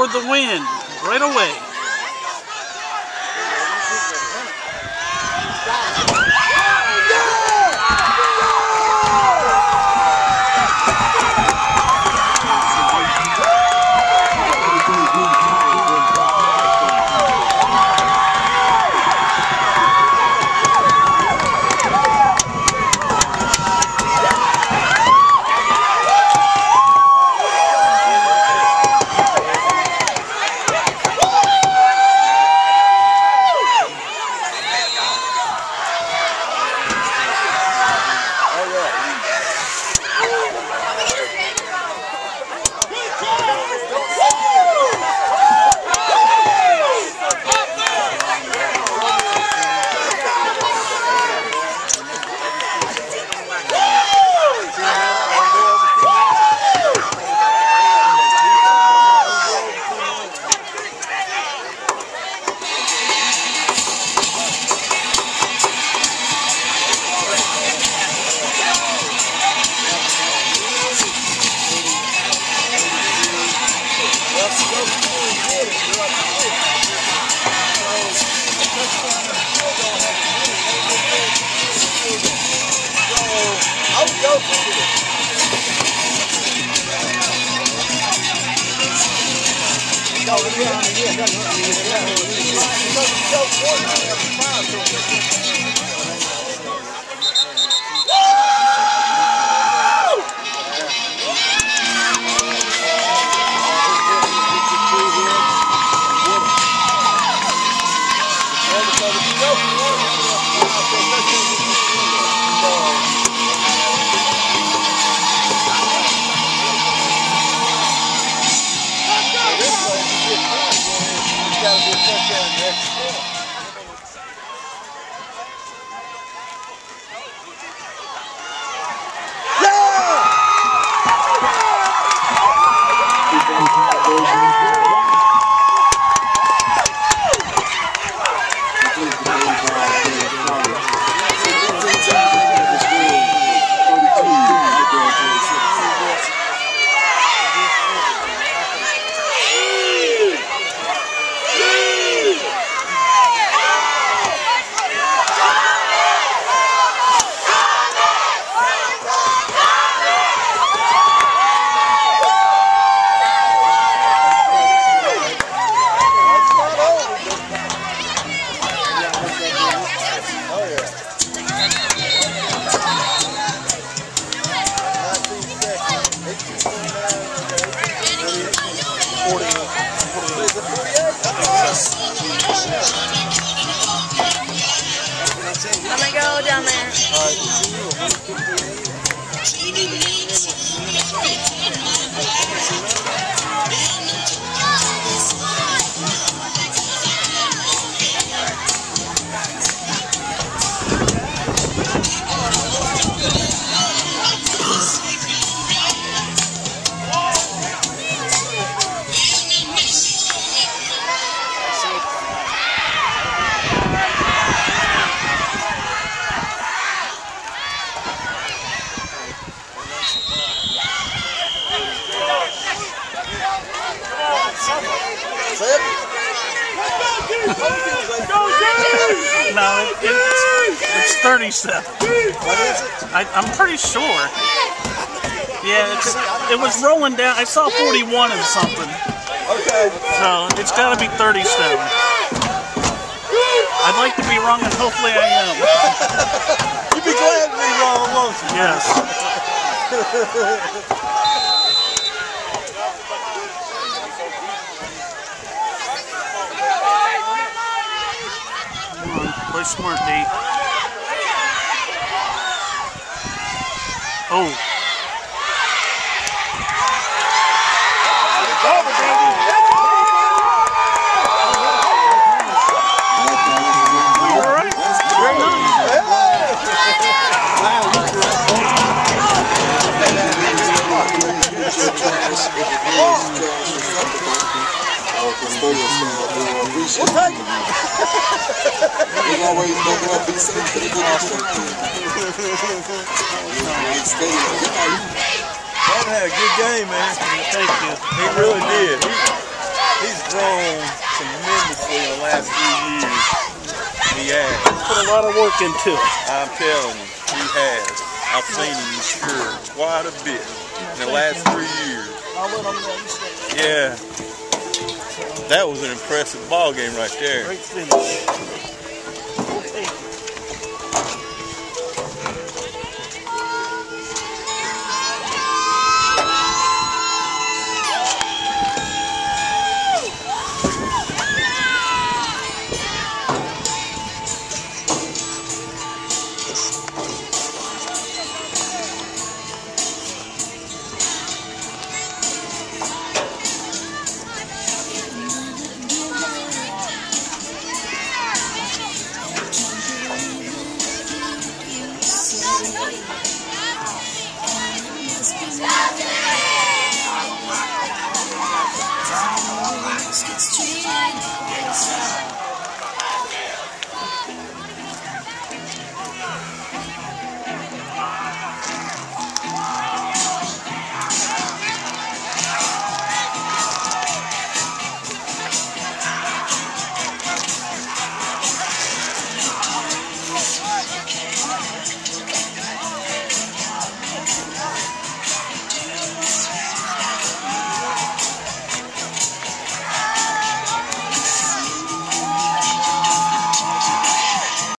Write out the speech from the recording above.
for the win right away. No, it's 37. What is it? I'm pretty sure. Yeah, it was rolling down. I saw 41 and something. Okay. So it's got to be 37. I'd like to be wrong, and hopefully I am. You'd be glad to be wrong, won't you? Yes. Play smart, D. Oh. We'll take it. We're always going to be safe for the good Devin had a good game, man. Thank you. He really did. He's grown tremendously in the last 3 years. He has. Put a lot of work into it. I'm telling you, he has. I've seen him mature quite a bit in the last 3 years. I'll let him know you said that. Yeah. That was an impressive ball game right there. Great finish.